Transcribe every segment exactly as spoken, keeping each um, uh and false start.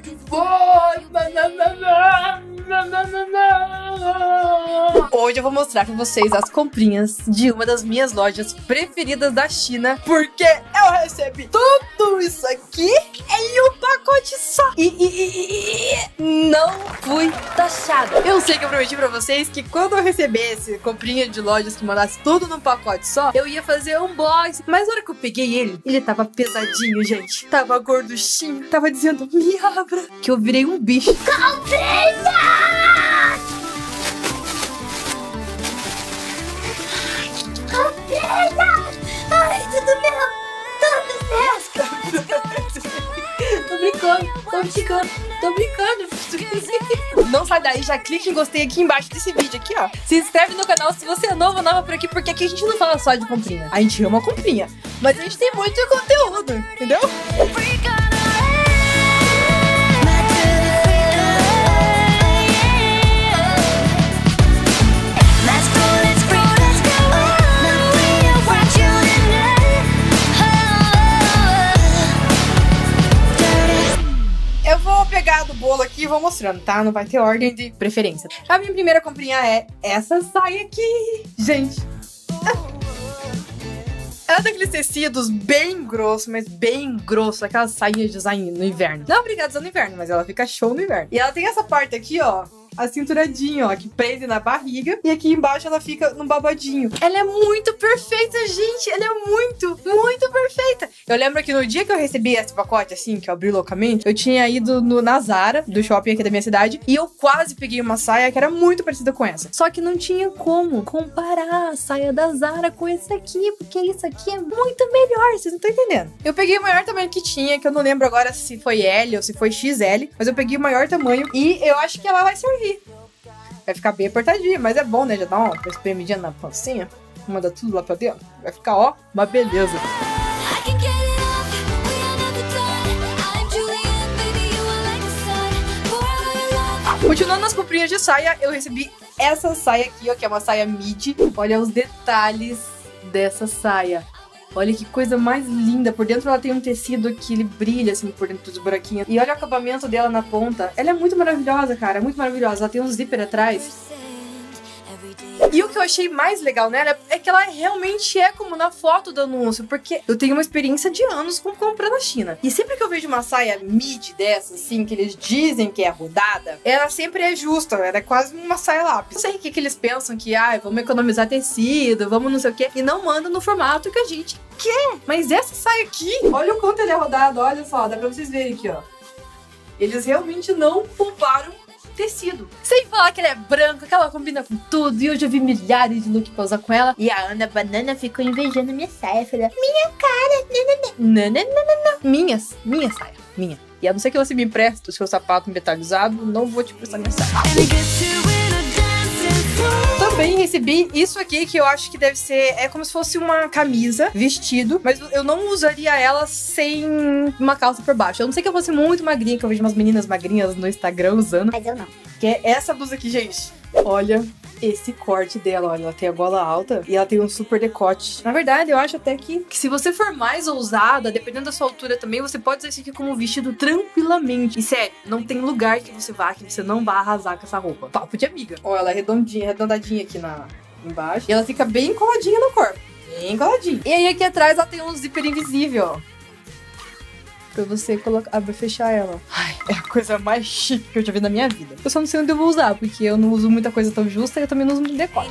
Hoje eu vou mostrar pra vocês as comprinhas de uma das minhas lojas preferidas da China, porque eu recebi tudo isso aqui em um pacote só. E, e, e, e não fui taxada. Eu sei que eu prometi pra vocês que quando eu recebesse comprinha de lojas que mandasse tudo num pacote só, eu ia fazer um unboxing. Mas na hora que eu peguei ele, ele tava pesadinho, gente. Tava gorduchinho, tava dizendo, me abra, que eu virei um bicho. Comprinha! Ai, tudo meu! Tudo meu! Tô brincando, tô brincando, tô brincando. Não sai daí, já clique em gostei aqui embaixo desse vídeo aqui, ó. Se inscreve no canal se você é novo ou nova por aqui, porque aqui a gente não fala só de comprinha. A gente ama comprinha, mas a gente tem muito conteúdo, entendeu? Do bolo aqui e vou mostrando, tá? Não vai ter ordem de preferência. A minha primeira comprinha é essa saia aqui, gente. Ela é daqueles tecidos bem grosso, mas bem grosso, aquelas sainhas de usar no inverno. Não obrigada a usar no inverno, mas ela fica show no inverno. E ela tem essa parte aqui, ó, a cinturadinha, ó, que prende na barriga. E aqui embaixo ela fica no babadinho. Ela é muito perfeita, gente. Ela é muito, muito perfeita. Eu lembro que no dia que eu recebi esse pacote, assim, que eu abri loucamente, eu tinha ido no, na Zara, do shopping aqui da minha cidade, e eu quase peguei uma saia que era muito parecida com essa. Só que não tinha como comparar a saia da Zara com esse aqui, porque isso aqui é muito melhor, vocês não estão entendendo. Eu peguei o maior tamanho que tinha, que eu não lembro agora se foi L ou se foi X L, mas eu peguei o maior tamanho e eu acho que ela vai servir. Vai ficar bem apertadinha, mas é bom, né? Já dá uma espremidinha na pancinha, manda tudo lá pra dentro. Vai ficar, ó, uma beleza. Continuando nas comprinhas de saia, eu recebi essa saia aqui, ó, que é uma saia midi. Olha os detalhes dessa saia. Olha que coisa mais linda. Por dentro ela tem um tecido que ele brilha, assim, por dentro dos buraquinhos. E olha o acabamento dela na ponta. Ela é muito maravilhosa, cara. Muito maravilhosa. Ela tem um zíper atrás. E o que eu achei mais legal nela é que ela realmente é como na foto do anúncio, porque eu tenho uma experiência de anos com compra na China. E sempre que eu vejo uma saia midi dessa, assim, que eles dizem que é rodada, ela sempre é justa, ela é quase uma saia lápis. Não sei o que, que eles pensam, que ah, vamos economizar tecido, vamos não sei o que, e não mandam no formato que a gente quer. Mas essa saia aqui, olha o quanto ele é rodado, olha só, dá pra vocês verem aqui, ó. Eles realmente não pouparam tecido. Sem falar que ela é branca, que ela combina com tudo. E eu já vi milhares de looks pra usar com ela. E a Ana Banana ficou invejando minha saia. Falei, minha cara, nananana. Minhas, minha saia, minha. E a não ser que você me empreste o seu sapato metalizado, não vou te prestar minha saia. Também recebi isso aqui, que eu acho que deve ser... É como se fosse uma camisa, vestido. Mas eu não usaria ela sem uma calça por baixo. Eu não sei que eu fosse muito magrinha, que eu vejo umas meninas magrinhas no Instagram usando. Mas eu não. Que é essa blusa aqui, gente. Olha esse corte dela, olha. Ela tem a gola alta e ela tem um super decote. Na verdade, eu acho até que, que se você for mais ousada, dependendo da sua altura também, você pode usar isso aqui como vestido tranquilamente. E sério, não tem lugar que você vá que você não vá arrasar com essa roupa. Papo de amiga. Ó, ela é redondinha, arredondadinha aqui na, embaixo. E ela fica bem coladinha no corpo. Bem coladinha. E aí aqui atrás ela tem um zíper invisível, ó. Pra você colocar, abrir e fechar ela. Ai, é a coisa mais chique que eu já vi na minha vida. Eu só não sei onde eu vou usar, porque eu não uso muita coisa tão justa e eu também não uso muito decote.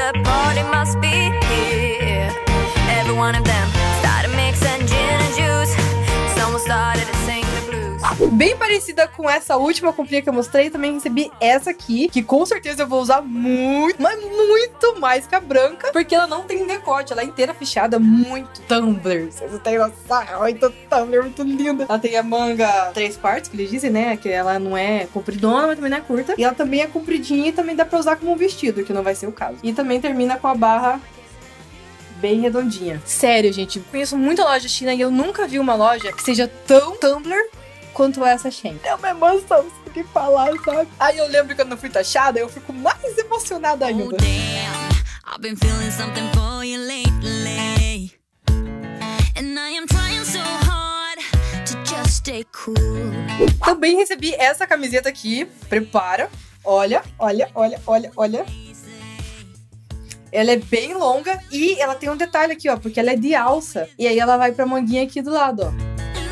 Bem parecida com essa última comprinha que eu mostrei, também recebi essa aqui, que com certeza eu vou usar muito, mas muito mais que a branca, porque ela não tem decote, ela é inteira fechada, muito Tumblr. Vocês não têm noção, é muito Tumblr, muito linda. Ela tem a manga três quartos, que eles dizem, né, que ela não é compridona, mas também não é curta. E ela também é compridinha e também dá pra usar como um vestido, que não vai ser o caso. E também termina com a barra bem redondinha. Sério, gente, conheço muita loja china e eu nunca vi uma loja que seja tão Tumblr quanto essa Shein. É uma emoção, você tem que falar, sabe? Aí eu lembro que quando eu fui taxada, eu fico mais emocionada ainda. Oh, damn. I've been feeling something for you lately. And I am trying so hard to just stay Também recebi essa camiseta aqui. Prepara. Olha, olha, olha, olha, olha. Ela é bem longa e ela tem um detalhe aqui, ó, porque ela é de alça. E aí ela vai pra manguinha aqui do lado, ó.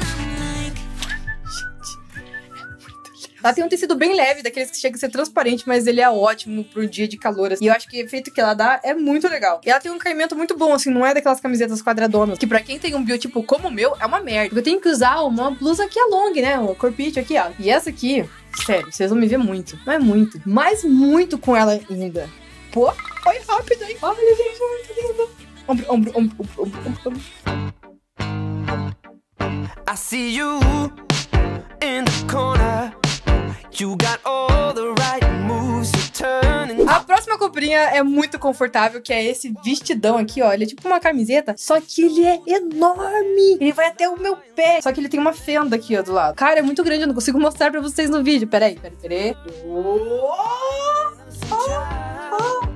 Ela tem um tecido bem leve, daqueles que chega a ser transparente, mas ele é ótimo pro dia de calor, assim. E eu acho que o efeito que ela dá é muito legal. E ela tem um caimento muito bom, assim, não é daquelas camisetas quadradonas, que pra quem tem um biotipo como o meu, é uma merda. Eu tenho que usar uma blusa que é long, né, um corpite aqui, ó. E essa aqui, sério, vocês vão me ver muito. Não é muito, mas muito com ela ainda. Pô, foi rápido, hein? Olha, gente, é muito lindo. Ombro, ombro, ombro, ombro, ombro, ombro. I see you in the corner. You got all the right moves to turn. A próxima comprinha é muito confortável, que é esse vestidão aqui, ó. Ele é tipo uma camiseta, só que ele é enorme. Ele vai até o meu pé. Só que ele tem uma fenda aqui, ó, do lado. Cara, é muito grande, eu não consigo mostrar pra vocês no vídeo. Peraí, peraí, peraí. Oh, oh, oh,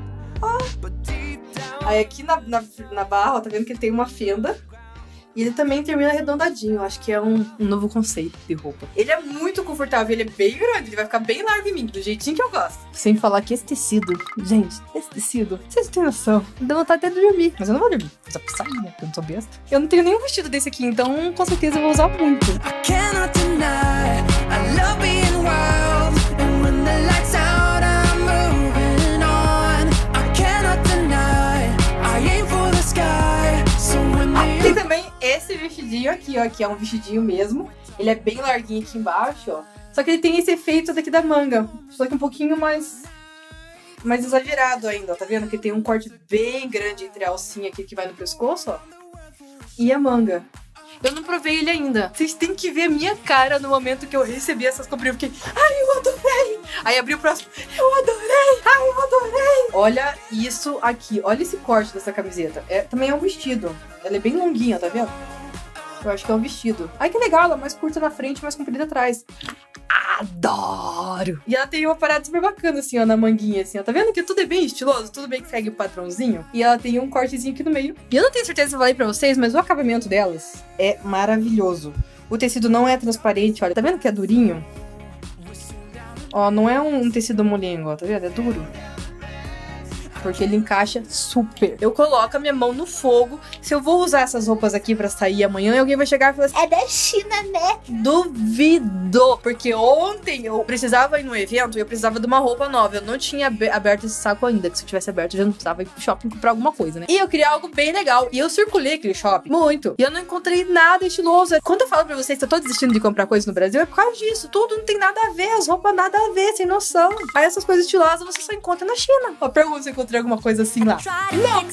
oh. Aí aqui na, na, na barra, ó, tá vendo que ele tem uma fenda. E ele também termina arredondadinho. Acho que é um, um novo conceito de roupa. Ele é muito confortável, ele é bem grande, ele vai ficar bem largo em mim, do jeitinho que eu gosto. Sem falar que esse tecido, gente, esse tecido, vocês têm noção, dá vontade até de dormir. Mas eu não vou dormir, vou usar pra sair, né? Eu não sou besta. Eu não tenho nenhum vestido desse aqui, então com certeza eu vou usar muito. I cannot deny, I love being wild. And when the lights out, I'm moving on. I cannot deny, I aim for the sky. So when the... Tem também esse vestidinho aqui, ó, que é um vestidinho mesmo. Ele é bem larguinho aqui embaixo, ó. Só que ele tem esse efeito daqui da manga. Só que um pouquinho mais... mais exagerado ainda, ó. Tá vendo? Que tem um corte bem grande entre a alcinha aqui que vai no pescoço, ó. E a manga. Eu não provei ele ainda. Vocês têm que ver a minha cara no momento que eu recebi essas comprinhas. Eu fiquei, ai, eu adorei. Aí abri o próximo, eu adorei, ai, eu adorei. Olha isso aqui, olha esse corte dessa camiseta. É, também é um vestido. Ela é bem longuinha, tá vendo? Eu acho que é um vestido. Ai, que legal, ela é mais curta na frente, mais comprida atrás. Adoro! E ela tem uma parada super bacana, assim, ó, na manguinha, assim, ó. Tá vendo que tudo é bem estiloso? Tudo bem que segue o padrãozinho. E ela tem um cortezinho aqui no meio. E eu não tenho certeza se eu falei pra vocês, mas o acabamento delas é maravilhoso. O tecido não é transparente, olha. Tá vendo que é durinho? Ó, não é um tecido molengo, ó, tá vendo? É duro. Porque ele encaixa super. Eu coloco a minha mão no fogo. Se eu vou usar essas roupas aqui pra sair amanhã, alguém vai chegar e falar assim, é da China, né? Duvido. Porque ontem eu precisava ir no evento e eu precisava de uma roupa nova. Eu não tinha aberto esse saco ainda. Que se eu tivesse aberto, eu já não precisava ir pro shopping comprar alguma coisa, né? E eu queria algo bem legal. E eu circulei aquele shopping muito. E eu não encontrei nada estiloso. Quando eu falo pra vocês que eu tô desistindo de comprar coisas no Brasil, é por causa disso. Tudo não tem nada a ver. As roupas nada a ver, sem noção. Aí essas coisas estilosas você só encontra na China. Ó, pergunta se eu encontrei alguma coisa assim lá. Não!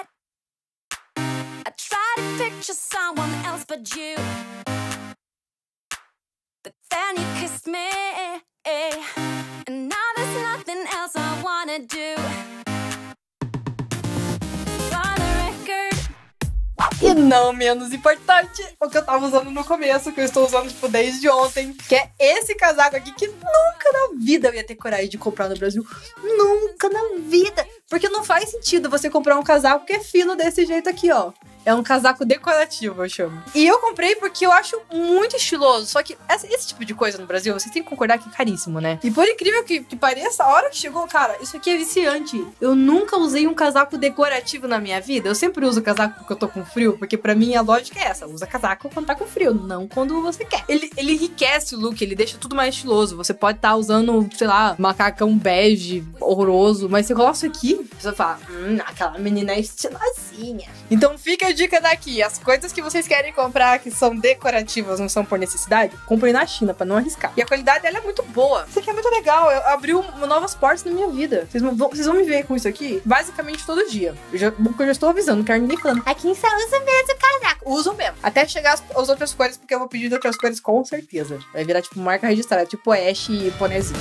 E não menos importante, o que eu tava usando no começo, que eu estou usando, tipo, desde ontem, que é esse casaco aqui, que nunca na vida eu ia ter coragem de comprar no Brasil. Nunca na vida! Porque não faz sentido você comprar um casaco que é fino desse jeito aqui, ó. É um casaco decorativo, eu chamo. E eu comprei porque eu acho muito estiloso. Só que esse, esse tipo de coisa no Brasil, vocês têm que concordar que é caríssimo, né? E por incrível que, que pareça, a hora que chegou, cara, isso aqui é viciante. Eu nunca usei um casaco decorativo na minha vida. Eu sempre uso casaco porque eu tô com frio. Porque pra mim a lógica é essa. Usa casaco quando tá com frio, não quando você quer. Ele, ele enriquece o look, ele deixa tudo mais estiloso. Você pode estar tá usando, sei lá, macacão bege, horroroso. Mas você coloca isso aqui, você fala, hum, aquela menina é estilosinha. Então fica a dica daqui, as coisas que vocês querem comprar que são decorativas, não são por necessidade, comprem na China pra não arriscar. E a qualidade dela é muito boa. Isso aqui é muito legal, eu abriu novas portas na minha vida. Vocês vão, vocês vão me ver com isso aqui basicamente todo dia. Eu já, porque eu já estou avisando, não quero ninguém falando, aqui só usa mesmo casaco. Uso mesmo. Até chegar as, as outras cores, porque eu vou pedir de outras cores com certeza. Vai virar tipo marca registrada, tipo Ash e Ponezinho.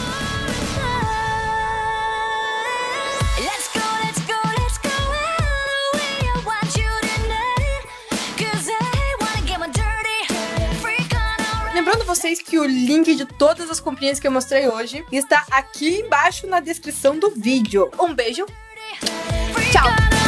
Lembrando vocês que o link de todas as comprinhas que eu mostrei hoje está aqui embaixo na descrição do vídeo. Um beijo. Tchau.